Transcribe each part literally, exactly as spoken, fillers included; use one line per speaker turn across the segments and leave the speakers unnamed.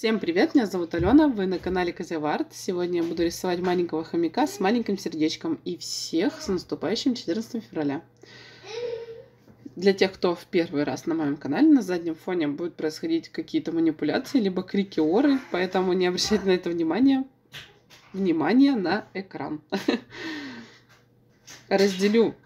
Всем привет, меня зовут Алена, вы на канале Козяварт. Сегодня я буду рисовать маленького хомяка с маленьким сердечком. И всех с наступающим четырнадцатым февраля. Для тех, кто в первый раз на моем канале, на заднем фоне будут происходить какие-то манипуляции, либо крики, оры, поэтому не обращайте на это внимания. Внимание на экран. Разделю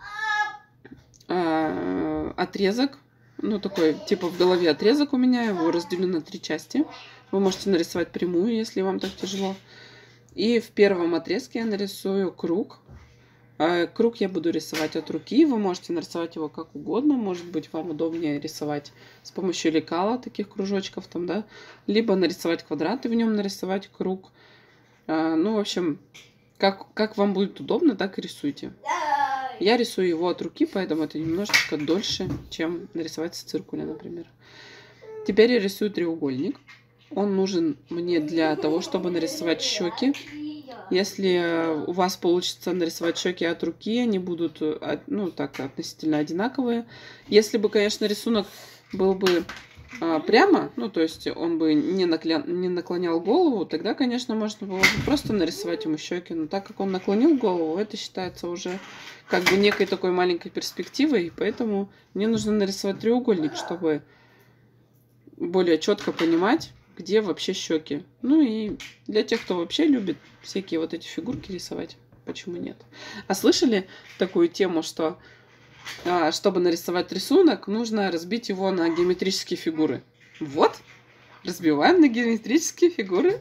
э, отрезок, ну такой типа в голове отрезок у меня, его разделю на три части. Вы можете нарисовать прямую, если вам так тяжело. И в первом отрезке я нарисую круг. Круг я буду рисовать от руки. Вы можете нарисовать его как угодно. Может быть, вам удобнее рисовать с помощью лекала, таких кружочков там, да. Либо нарисовать квадрат и в нем нарисовать круг. Ну, в общем, как, как вам будет удобно, так и рисуйте. Я рисую его от руки, поэтому это немножечко дольше, чем нарисовать с циркуля, например. Теперь я рисую треугольник. Он нужен мне для того, чтобы нарисовать щеки. Если у вас получится нарисовать щеки от руки, они будут, ну, так, относительно одинаковые. Если бы, конечно, рисунок был бы а, прямо, ну, то есть он бы не, накля... не наклонял голову, тогда, конечно, можно было бы просто нарисовать ему щеки. Но так как он наклонил голову, это считается уже как бы некой такой маленькой перспективой. Поэтому мне нужно нарисовать треугольник, чтобы более четко понимать, где вообще щеки. Ну и для тех, кто вообще любит всякие вот эти фигурки рисовать, почему нет? А слышали такую тему, что а, чтобы нарисовать рисунок, нужно разбить его на геометрические фигуры? Вот, разбиваем на геометрические фигуры.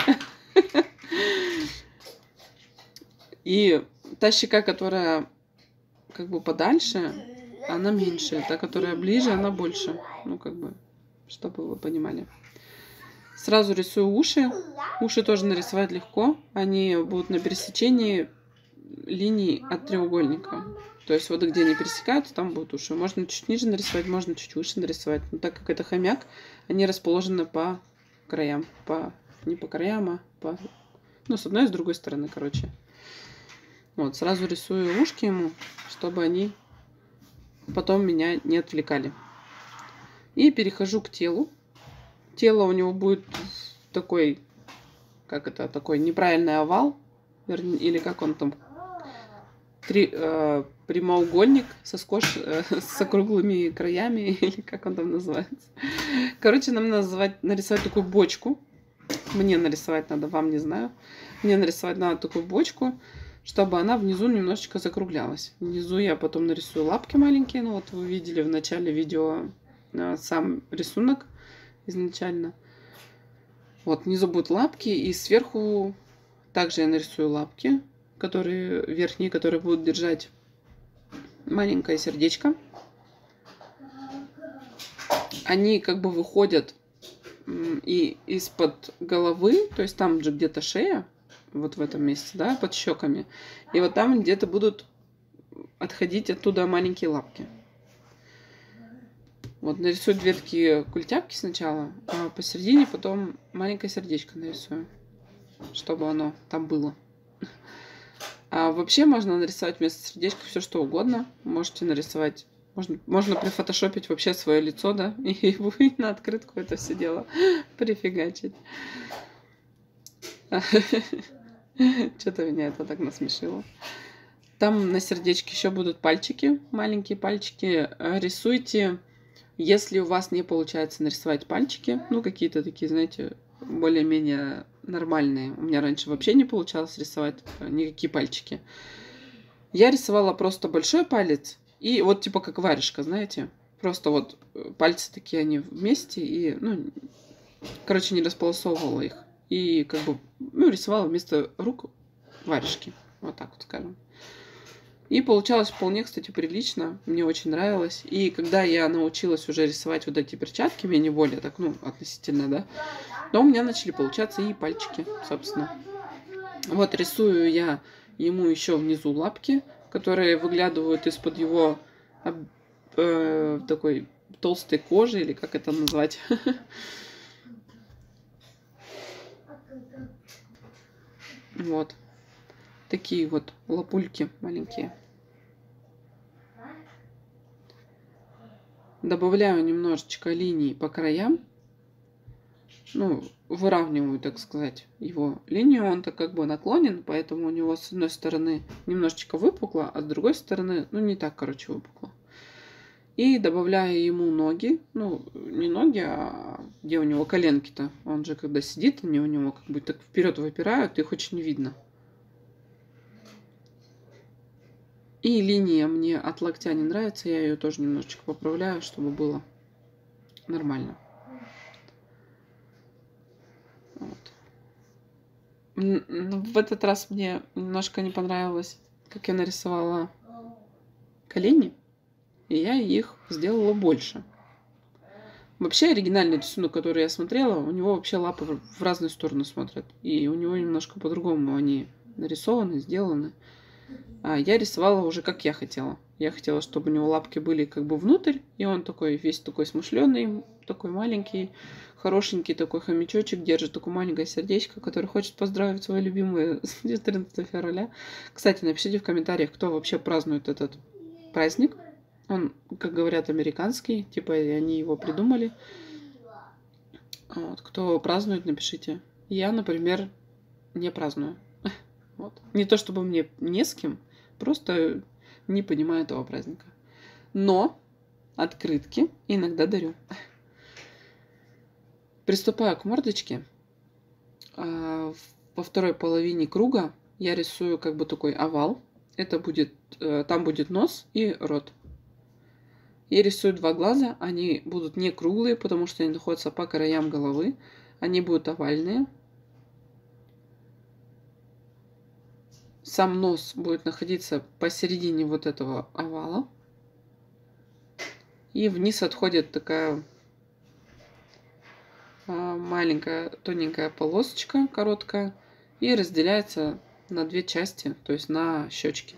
И та щека, которая как бы подальше, она меньше. Та, которая ближе, она больше. Ну, как бы, чтобы вы понимали. Сразу рисую уши. Уши тоже нарисовать легко. Они будут на пересечении линий от треугольника. То есть вот где они пересекаются, там будут уши. Можно чуть ниже нарисовать, можно чуть выше нарисовать. Но так как это хомяк, они расположены по краям. По, не по краям, а по... Ну, с одной и с другой стороны, короче. Вот, сразу рисую ушки ему, чтобы они потом меня не отвлекали. И перехожу к телу. Тело у него будет такой, как это, такой неправильный овал, или как он там, три, э, прямоугольник со, скош, э, с округлыми краями, или как он там называется. Короче, нам надо называть, нарисовать такую бочку. Мне нарисовать надо, вам не знаю. Мне нарисовать надо такую бочку, чтобы она внизу немножечко закруглялась. Внизу я потом нарисую лапки маленькие. Ну вот вы видели в начале видео э, сам рисунок изначально. Вот, внизу будут лапки, и сверху также я нарисую лапки, которые верхние, которые будут держать маленькое сердечко. Они как бы выходят и из-под головы, то есть там же где-то шея, вот в этом месте, да, под щеками, и вот там где-то будут отходить оттуда маленькие лапки. Вот, нарисую две такие культяпки сначала, а посередине потом маленькое сердечко нарисую, чтобы оно там было. А вообще можно нарисовать вместо сердечка все что угодно. Можете нарисовать, можно, можно прифотошопить вообще свое лицо, да, и вы на открытку это все дело прифигачить. Что-то меня это так насмешило. Там на сердечке еще будут пальчики, маленькие пальчики. Рисуйте. Если у вас не получается нарисовать пальчики, ну, какие-то такие, знаете, более-менее нормальные. У меня раньше вообще не получалось рисовать никакие пальчики. Я рисовала просто большой палец и вот типа как варежка, знаете. Просто вот пальцы такие, они вместе и, ну, короче, не располосовывала их. И как бы, ну, рисовала вместо рук варежки. Вот так вот скажем. И получалось вполне, кстати, прилично. Мне очень нравилось. И когда я научилась уже рисовать вот эти перчатки, мне не более так, ну, относительно, да, но у меня начали получаться и пальчики, собственно. Вот рисую я ему еще внизу лапки, которые выглядывают из-под его э, такой толстой кожи, или как это назвать. Вот. Такие вот лапульки маленькие. Добавляю немножечко линий по краям. ну, выравниваю, так сказать, его линию. Он-то как бы наклонен, поэтому у него с одной стороны немножечко выпукло, а с другой стороны, ну, не так, короче, выпукло. И добавляю ему ноги, ну, не ноги, а где у него коленки-то. Он же, когда сидит, они у него как бы так вперед выпирают, их очень видно. И линия мне от локтя не нравится, я ее тоже немножечко поправляю, чтобы было нормально. Вот. В этот раз мне немножко не понравилось, как я нарисовала колени, и я их сделала больше. Вообще оригинальный рисунок, который я смотрела, у него вообще лапы в разные стороны смотрят, и у него немножко по-другому они нарисованы, сделаны. А я рисовала уже как я хотела. Я хотела, чтобы у него лапки были как бы внутрь, и он такой весь такой смышленый, такой маленький, хорошенький такой хомячочек, держит такое маленькое сердечко, который хочет поздравить свою любимую с четырнадцатого февраля. Кстати, напишите в комментариях, кто вообще празднует этот праздник. Он, как говорят, американский, типа они его придумали. Вот. Кто празднует, напишите. Я, например, не праздную. Вот. Не то чтобы мне не с кем, просто не понимаю этого праздника. Но открытки иногда дарю. Приступаю к мордочке. Во второй половине круга я рисую как бы такой овал. Это будет, там будет нос и рот. Я рисую два глаза. Они будут не круглые, потому что они находятся по краям головы. Они будут овальные. Сам нос будет находиться посередине вот этого овала. И вниз отходит такая маленькая тоненькая полосочка, короткая. И разделяется на две части, то есть на щечки.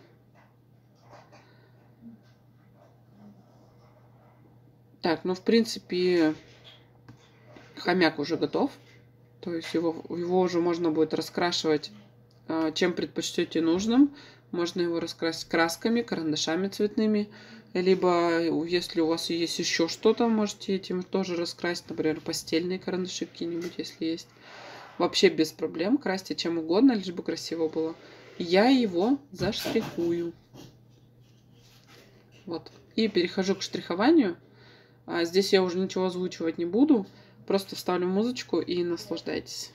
Так, ну в принципе хомяк уже готов. То есть его, его уже можно будет раскрашивать чем предпочтете нужным. Можно его раскрасить красками, карандашами цветными. Либо, если у вас есть еще что-то, можете этим тоже раскрасить. Например, постельные карандаши какие-нибудь, если есть. Вообще без проблем. Красьте чем угодно, лишь бы красиво было. Я его заштрихую. Вот. И перехожу к штрихованию. А здесь я уже ничего озвучивать не буду. Просто вставлю музычку и наслаждайтесь.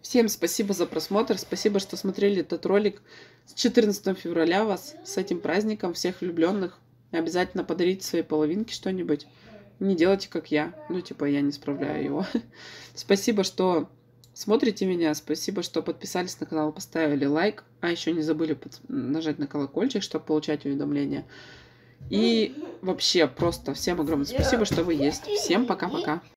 Всем спасибо за просмотр. Спасибо, что смотрели этот ролик. С четырнадцатым февраля вас, с этим праздником, всех влюбленных. Обязательно подарите своей половинке что-нибудь. Не делайте, как я. Ну, типа, я не справляю его. Спасибо, что смотрите меня. Спасибо, что подписались на канал, поставили лайк. А еще не забыли нажать на колокольчик, чтобы получать уведомления. И вообще, просто всем огромное спасибо, что вы есть. Всем пока-пока.